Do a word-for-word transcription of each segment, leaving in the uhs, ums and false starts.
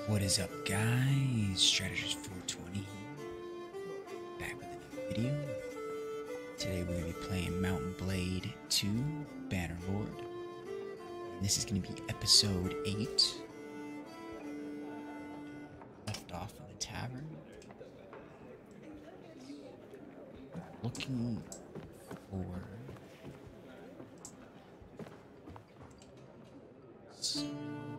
What is up, guys? Strategist four twenty back with another video. Today we're going to be playing Mountain Blade two Bannerlord. And this is going to be episode eight. Left off in the tavern. Looking for some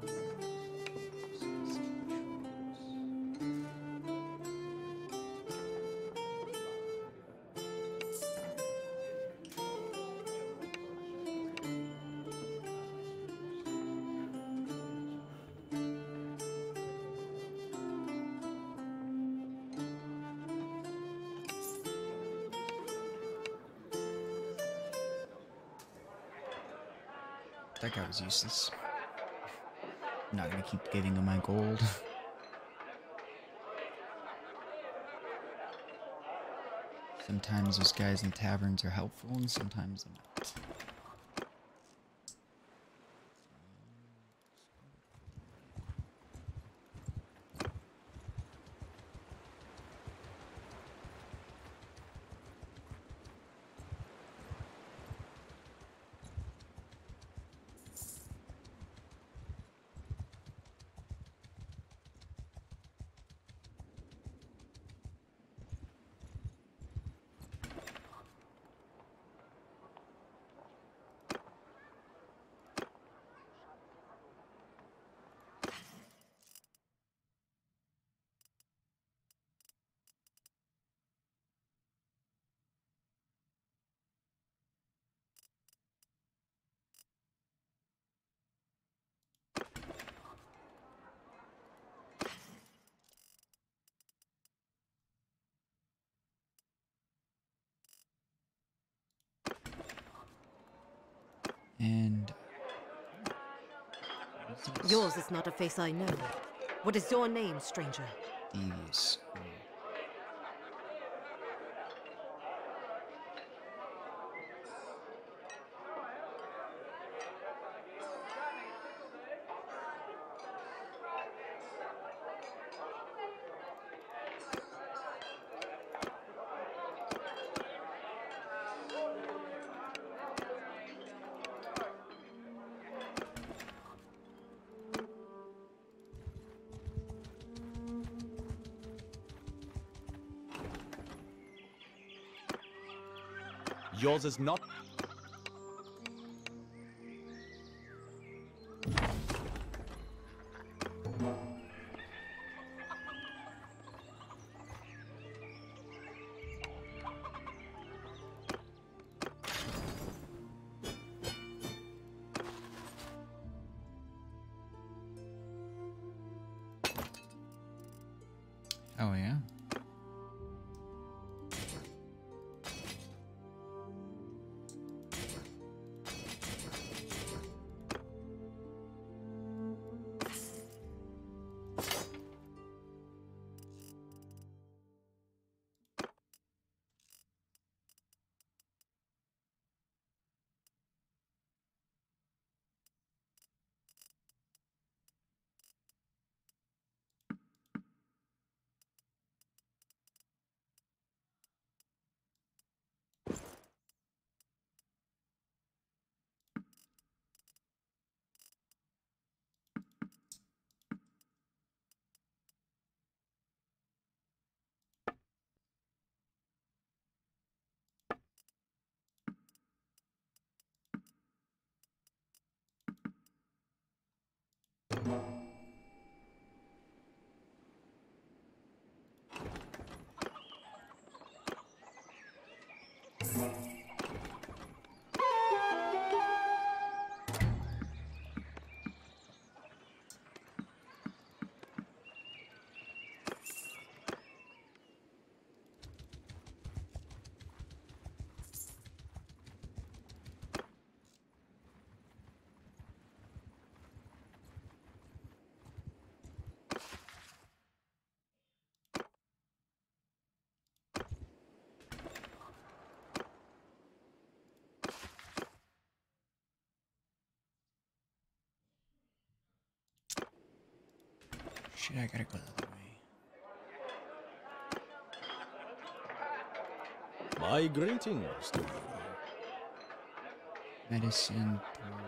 That guy was useless. I'm not gonna keep giving him my gold. Sometimes those guys in taverns are helpful, and sometimes they're not. And yours is not a face I know. What is your name, stranger? devious. Yours is not. Oh yeah. shit, I gotta go the other way. My greetings to you. Medicine.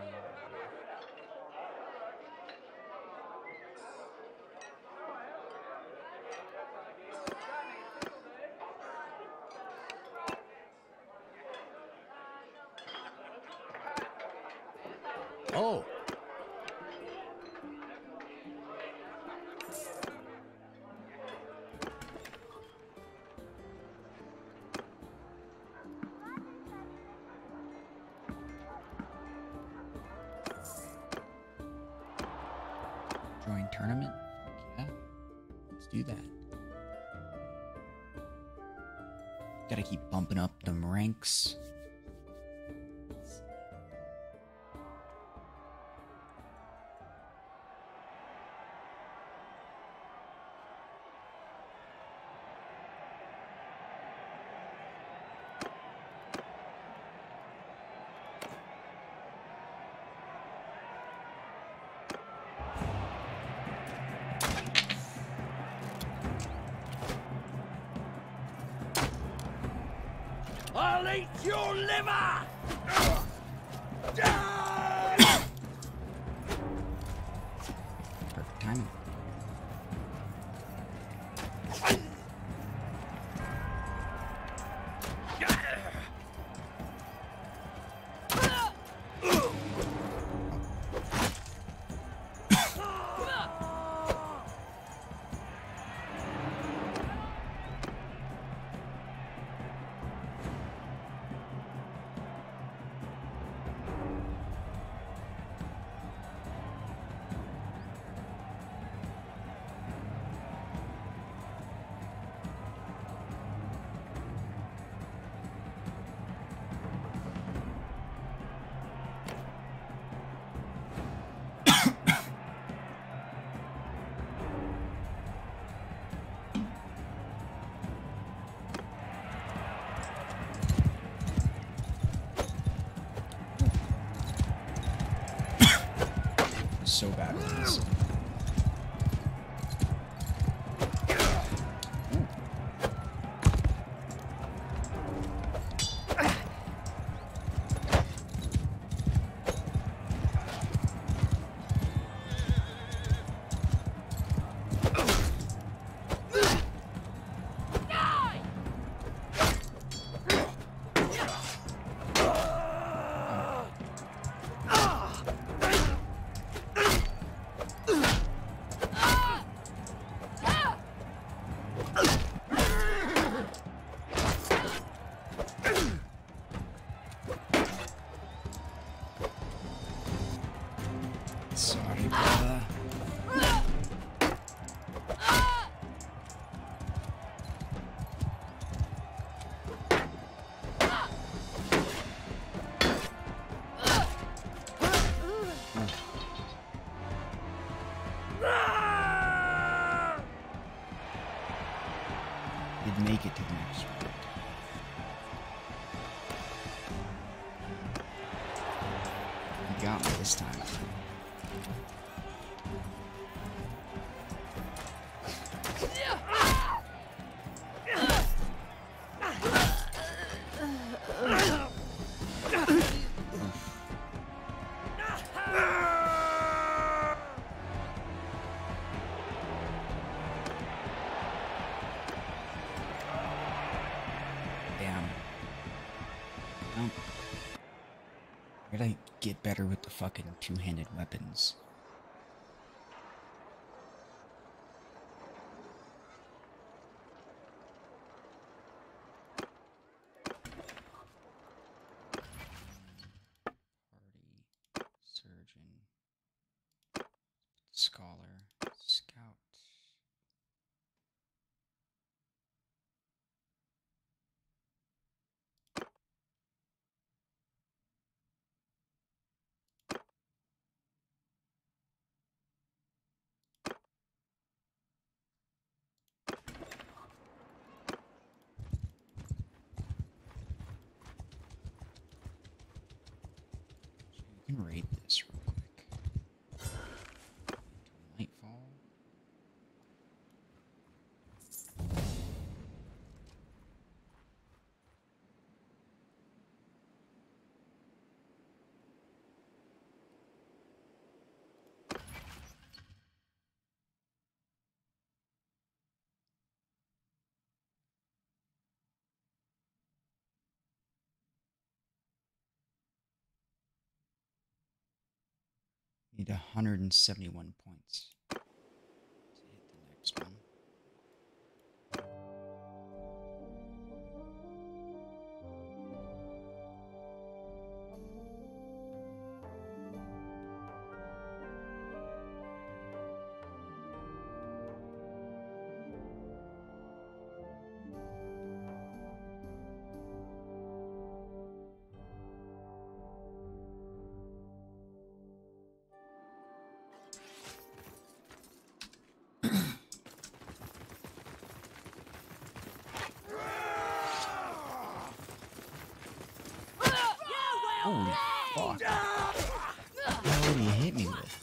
Oh. Join tournament? Fuck yeah. Let's do that. Gotta keep bumping up them ranks. I'll eat your liver! Perfect timing. So bad with this. Sorry, brother. Did make it to the next round. You got me this time. I gotta get better with the fucking two-handed weapons. Party, surgeon, scholar, scout. You can rate this real quick. Nightfall. Need one hundred seventy-one points to hit the next one. Holy fuck. How did he hit me with?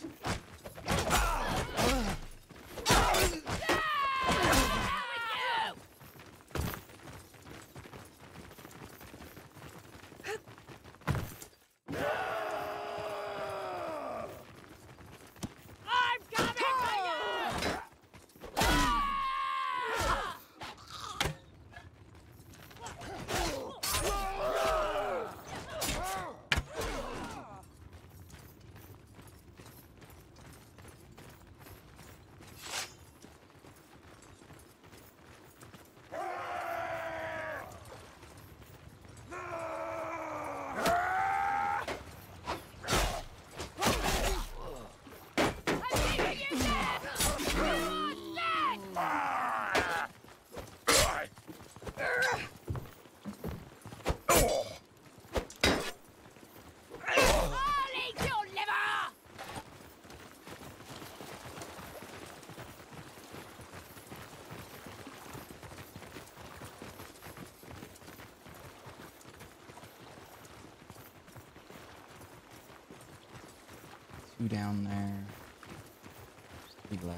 Two down there. Three left.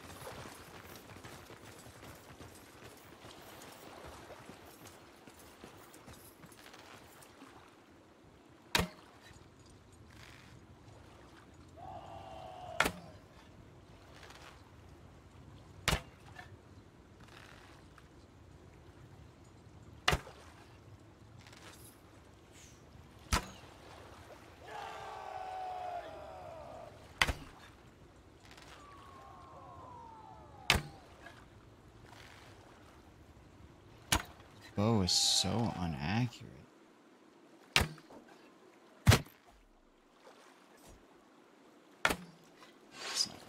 Bow is so inaccurate. It's not-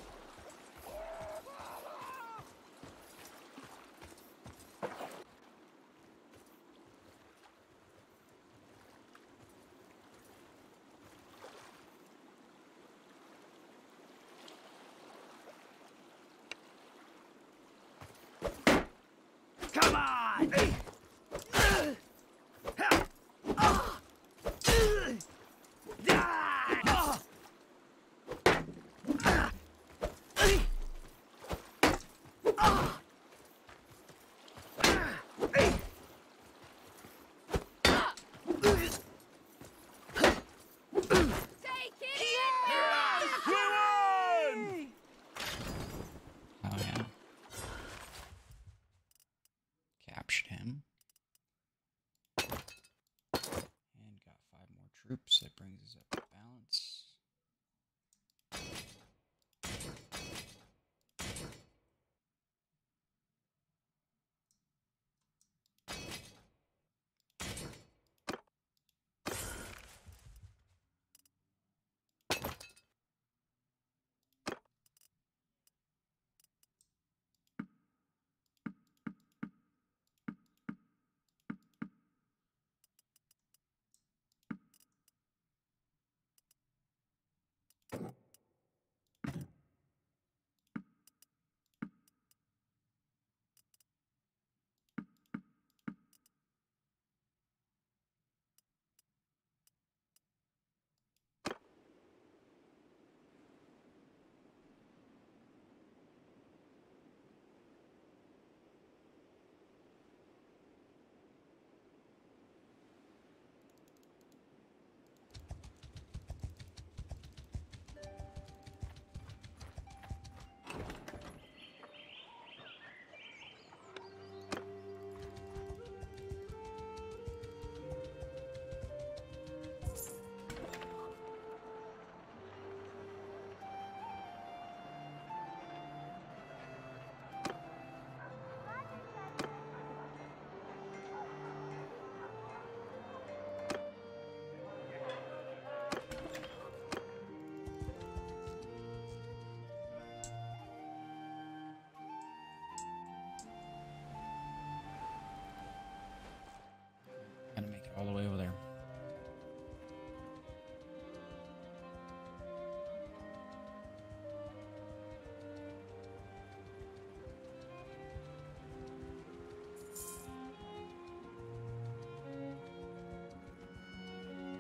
Come on! Oh yeah. Captured him. And got five more troops. That brings us up to balance.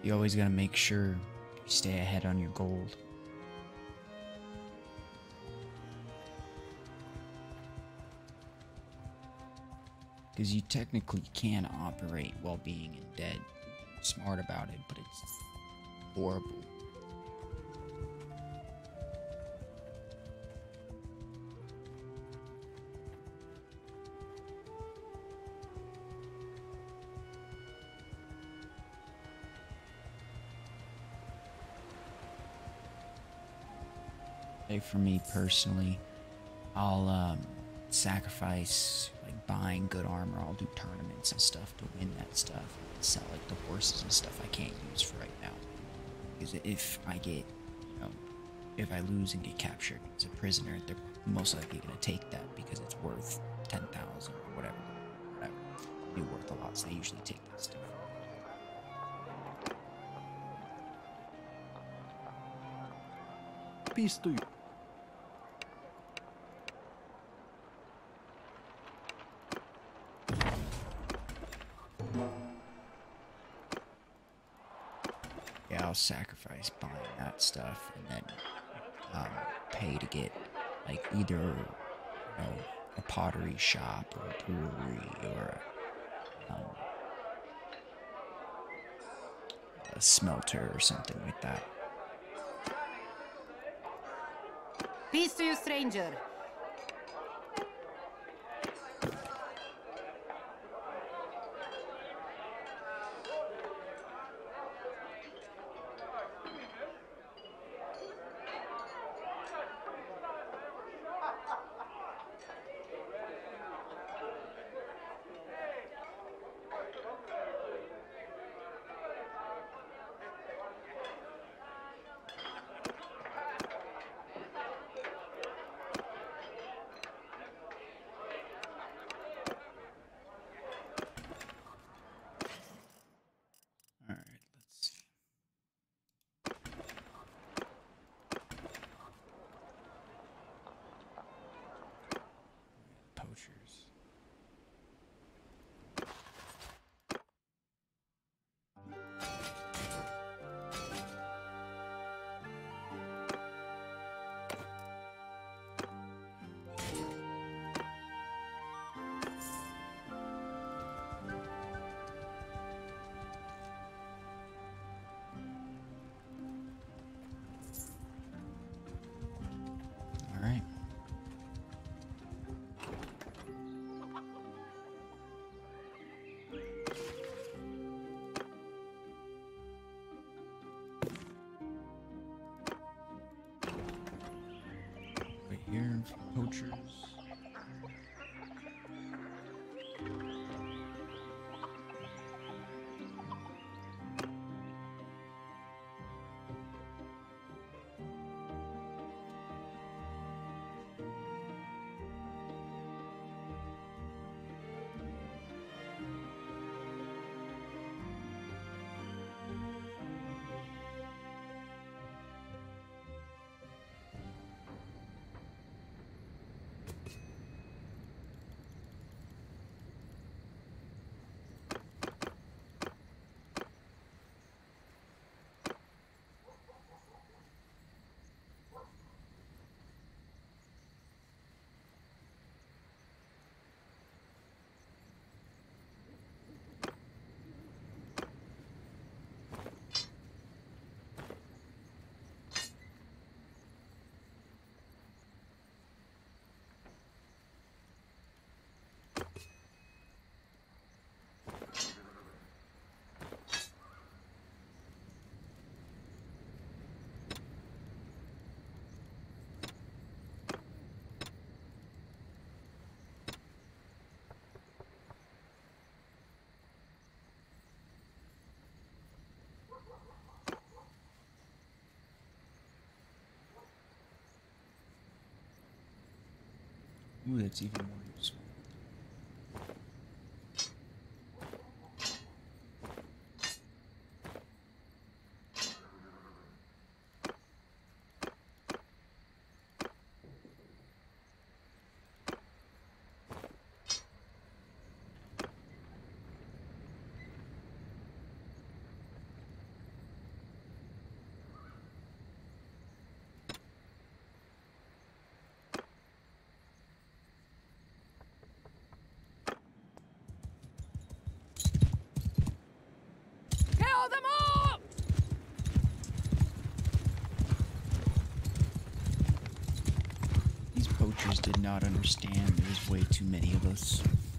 You always gotta make sure you stay ahead on your gold. Because you technically can operate while being in debt. Smart about it, but it's horrible. Like for me personally, I'll um, sacrifice like buying good armor. I'll do tournaments and stuff to win that stuff. And sell like the horses and stuff I can't use for right now. Because if I get, you know, if I lose and get captured as a prisoner, they're most likely gonna take that because it's worth ten thousand or whatever. Whatever. It'll be worth a lot, so they usually take that stuff. Peace to you. Yeah, I'll sacrifice buying that stuff and then um, pay to get like either, you know, a pottery shop or a brewery or a, um, a smelter or something like that. Peace to you, stranger. All right, let's see. Poachers. All right. Right here for poachers. Ooh, that's even more useful. poachers did not understand there's way too many of us.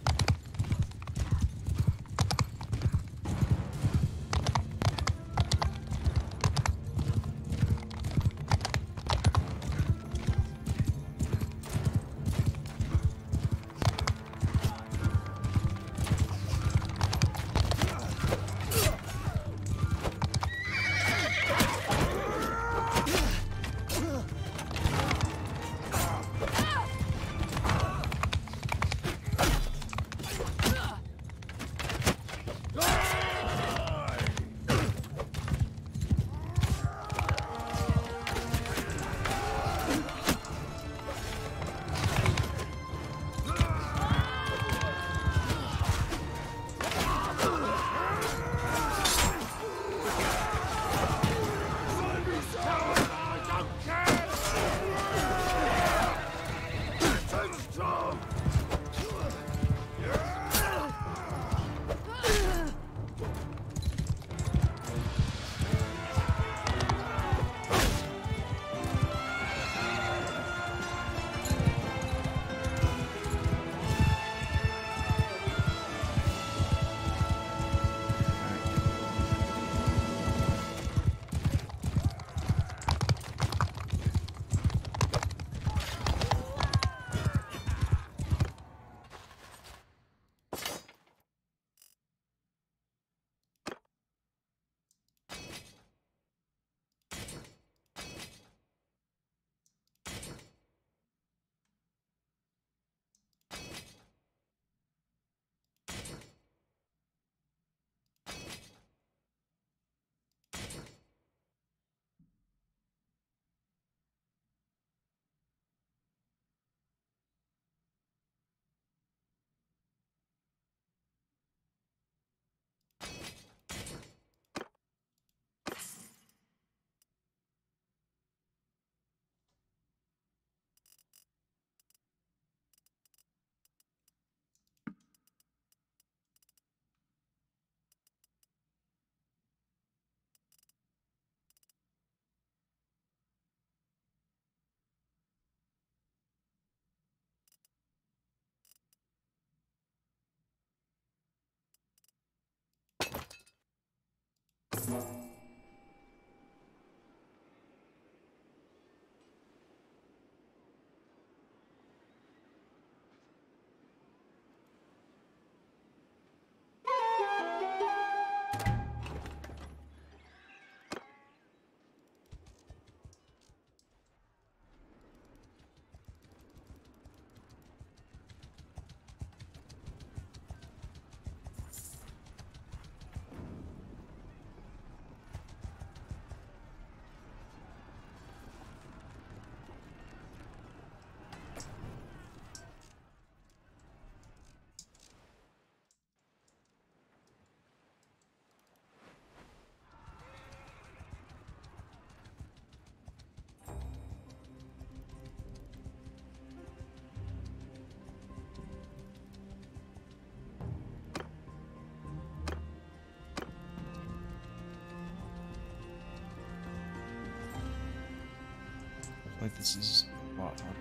Like this is a lot harder.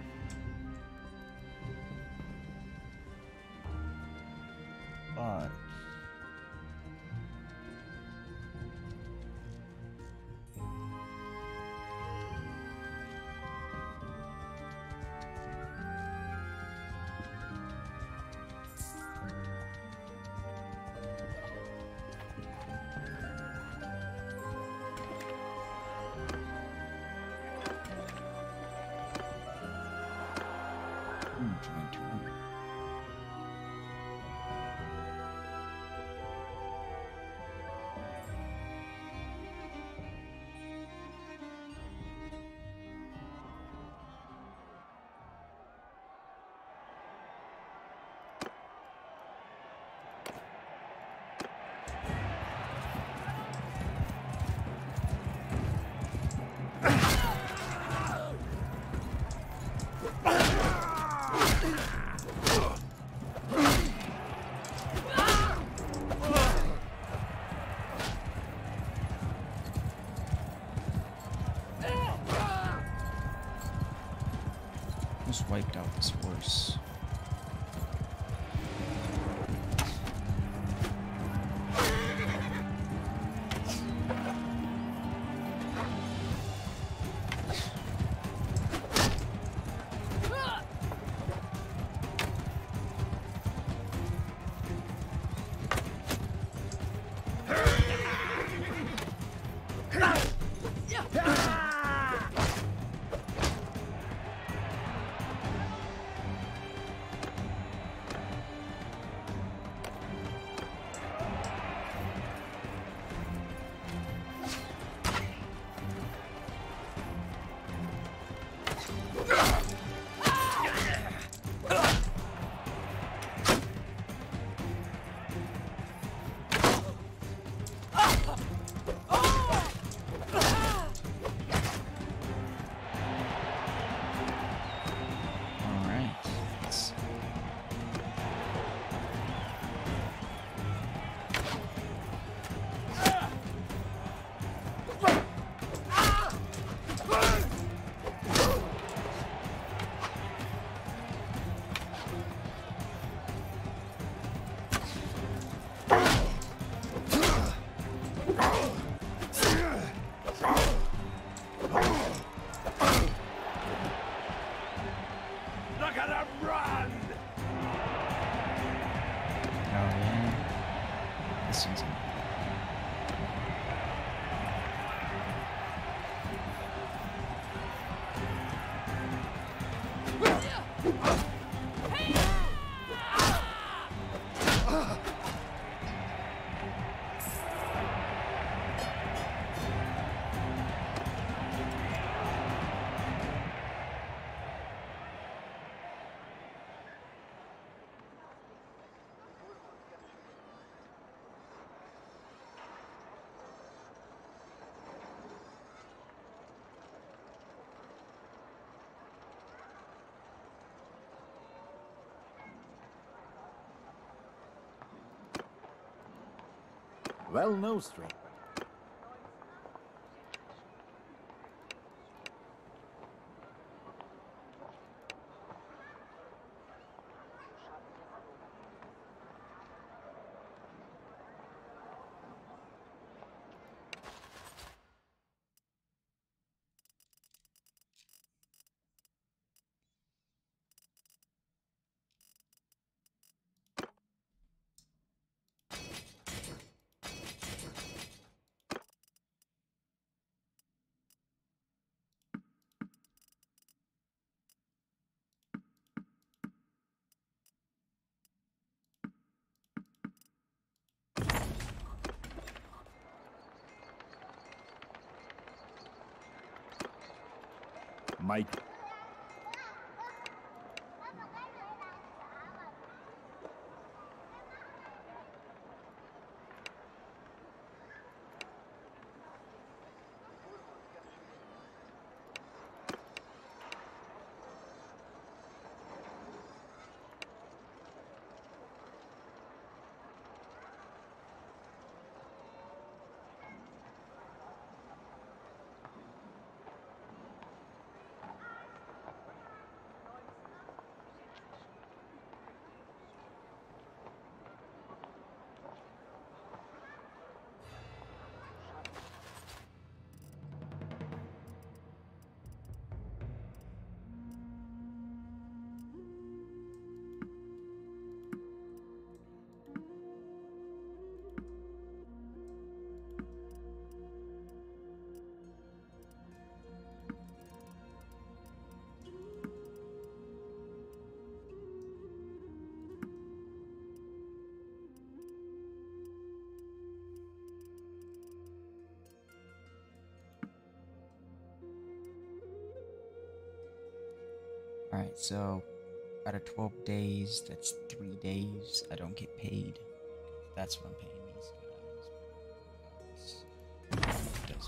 But my turn. almost wiped out this horse. Well, no string. Mike. Alright, so out of twelve days, that's three days I don't get paid. That's what I'm paying these guys. It does.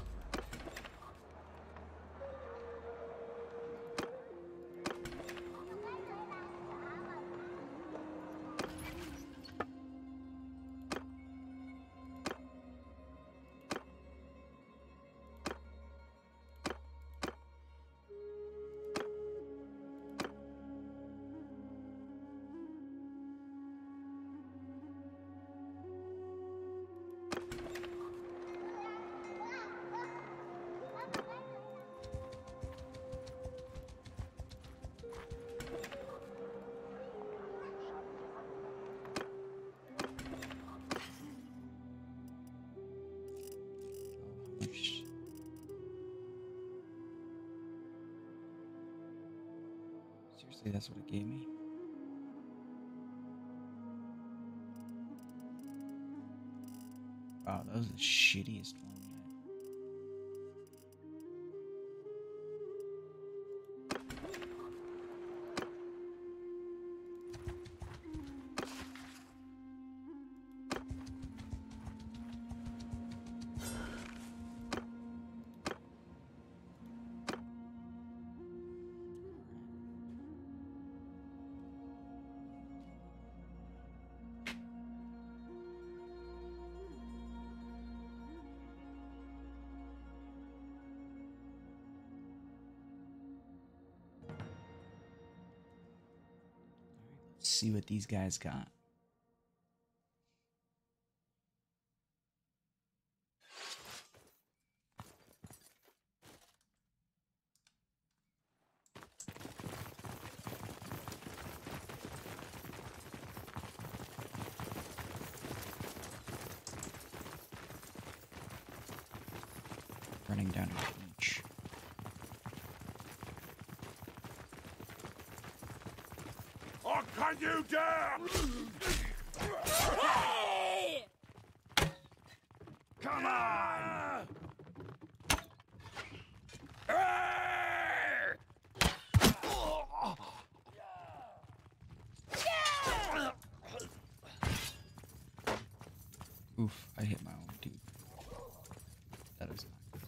Seriously, that's what it gave me? Wow, that was the shittiest one yet. See what these guys got. Running down a beach. Or can you dare? Hey! Come on! Oof, I hit my own dude. That is not good.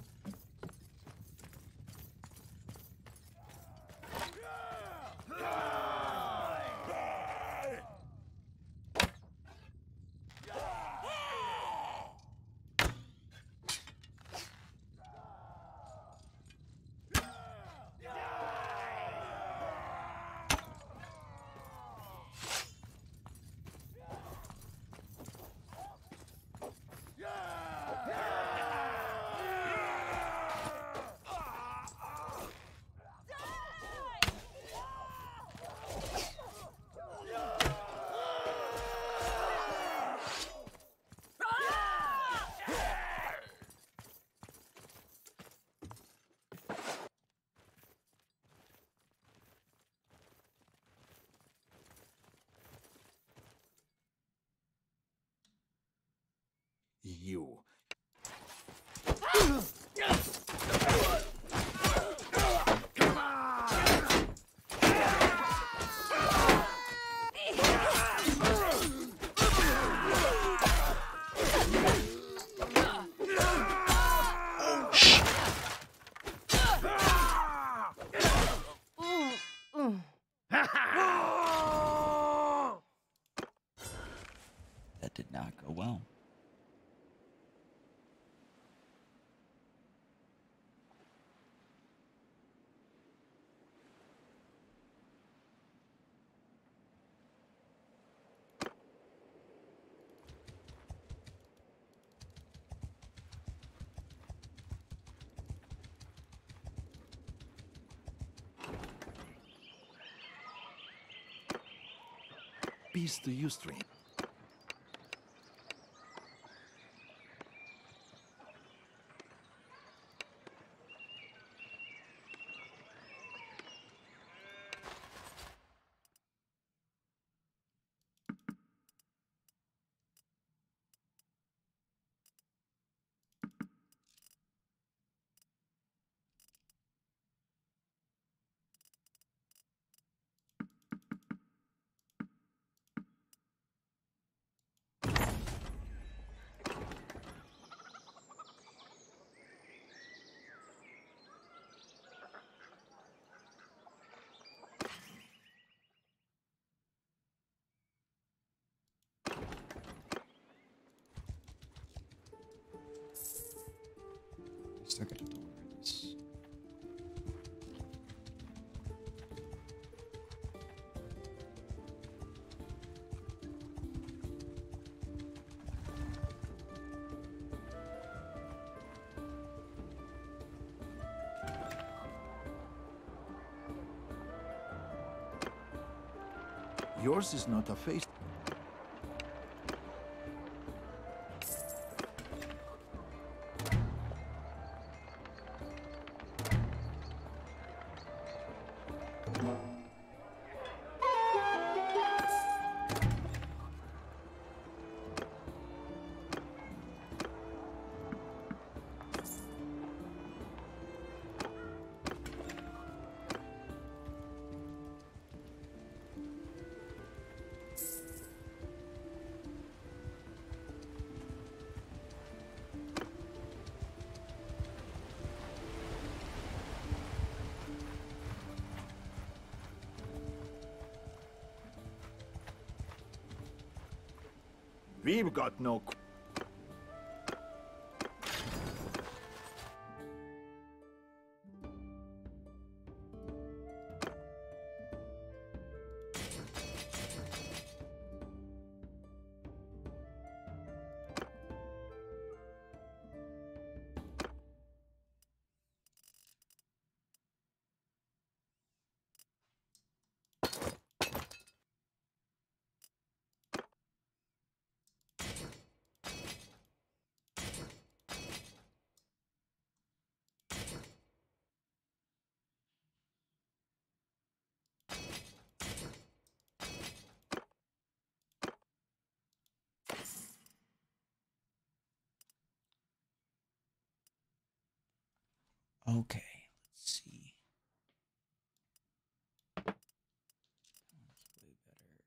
You. That did not go well. Peace to you, stranger. Still gotta deliver this. Yours is not a face. We've got no... qu- Okay, let's see. That's way better.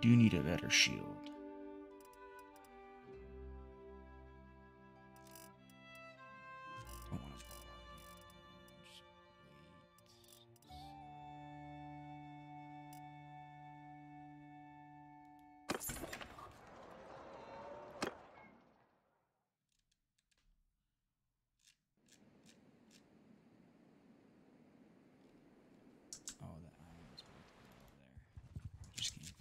do need a better shield. Don't want to fall out here. Just wait. Oh, the island's over there. Just came from.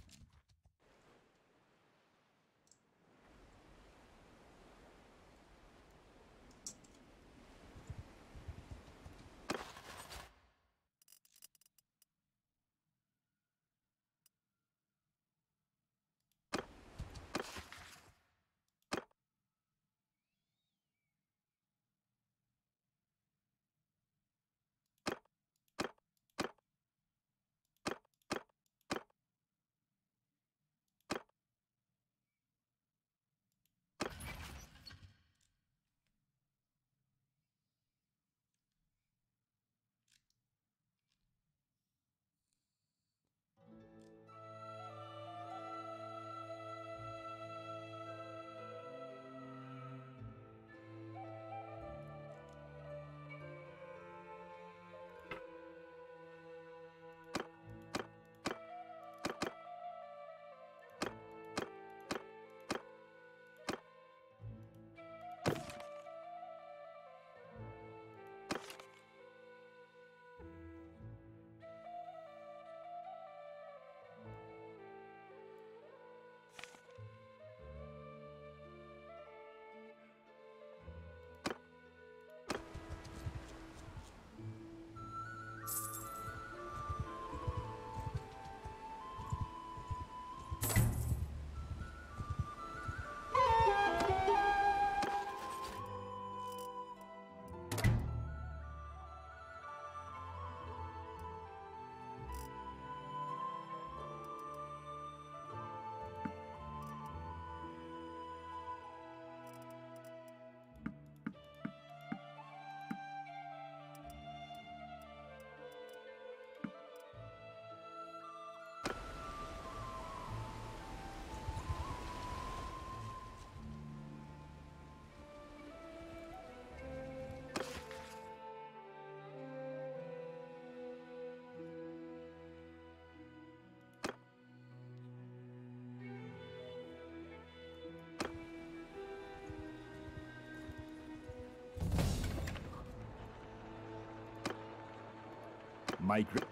Migrate.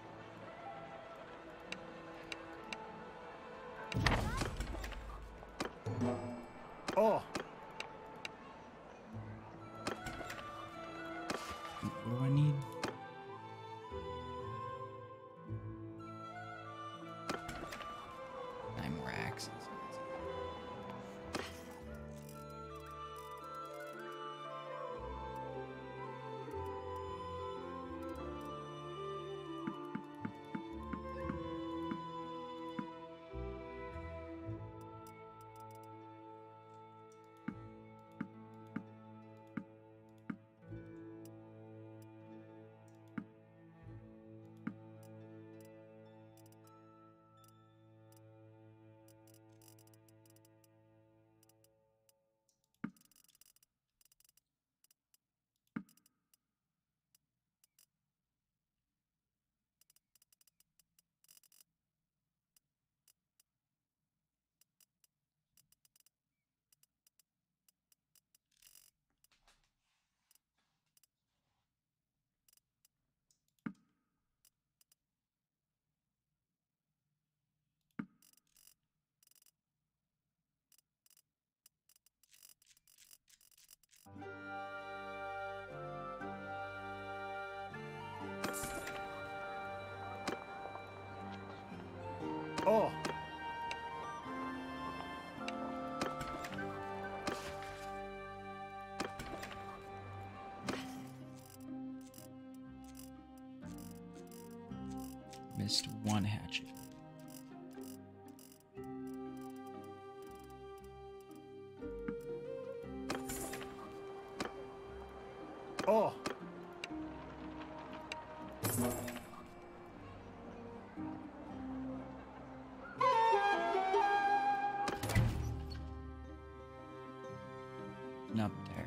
Oh! What do I need? Nine more axes. Oh! Missed one hatchet. Oh! getting up there.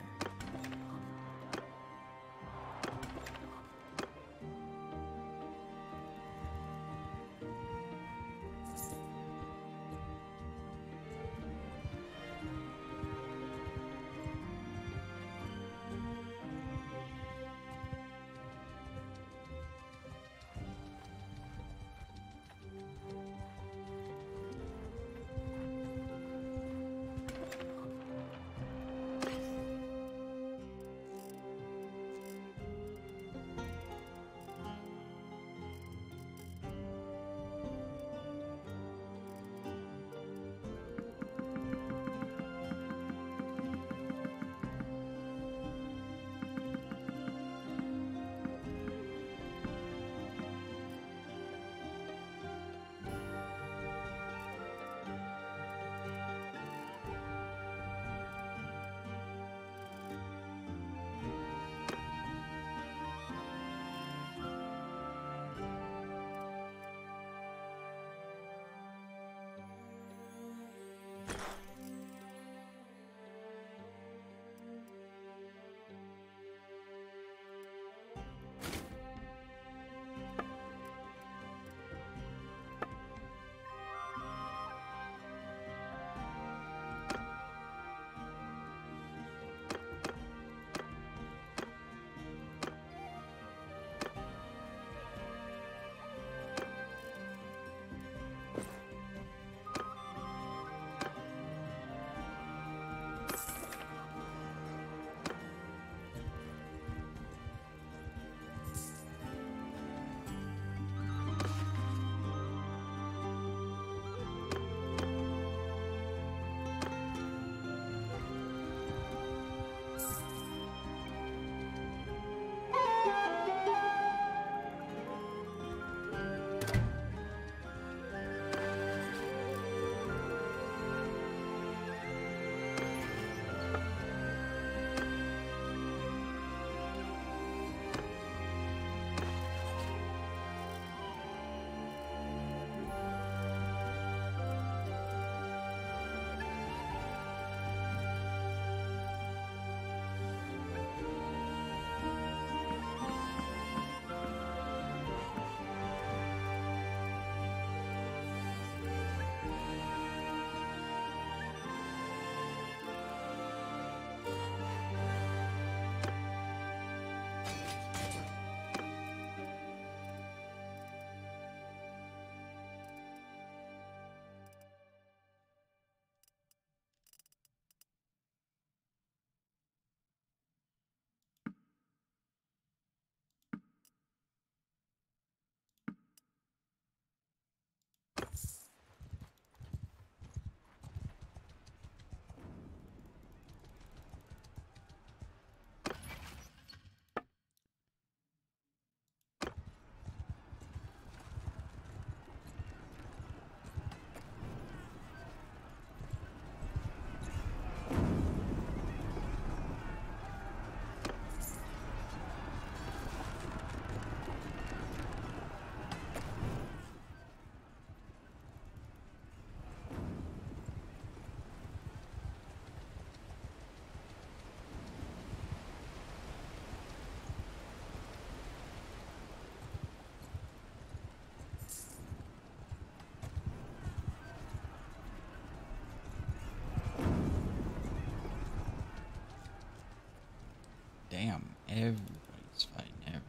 Damn, everybody's fighting everybody.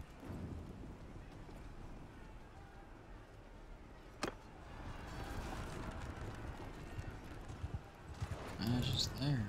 I was just there.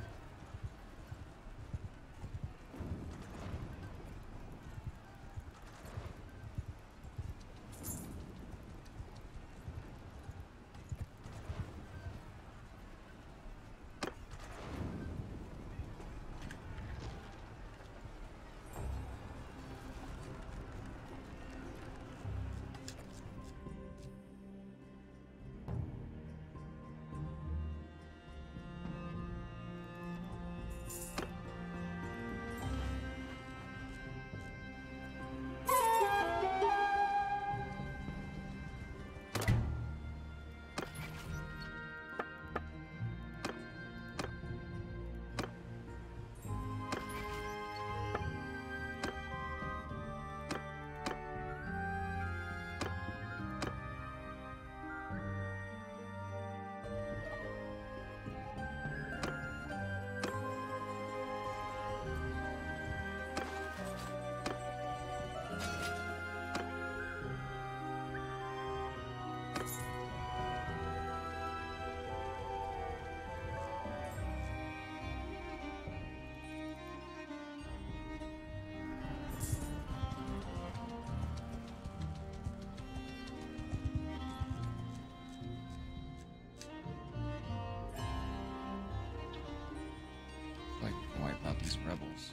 strategies.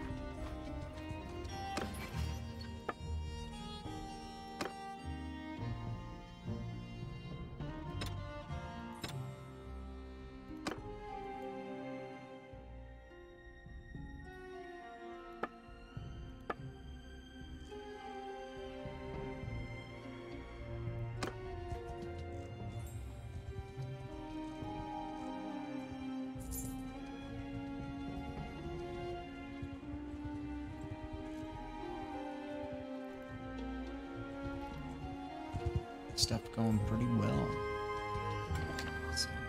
Stuff going pretty well. Let's see.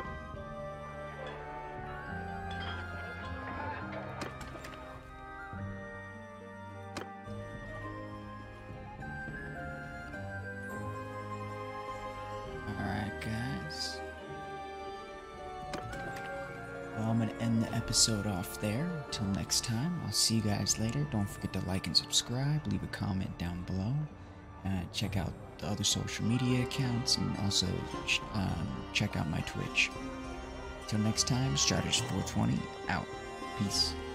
Alright, guys. Well, I'm gonna end the episode off there. Until next time, I'll see you guys later. Don't forget to like and subscribe. Leave a comment down below. Uh, check out the other social media accounts, and also um, check out my Twitch. Till next time, Strategist four twenty out. Peace.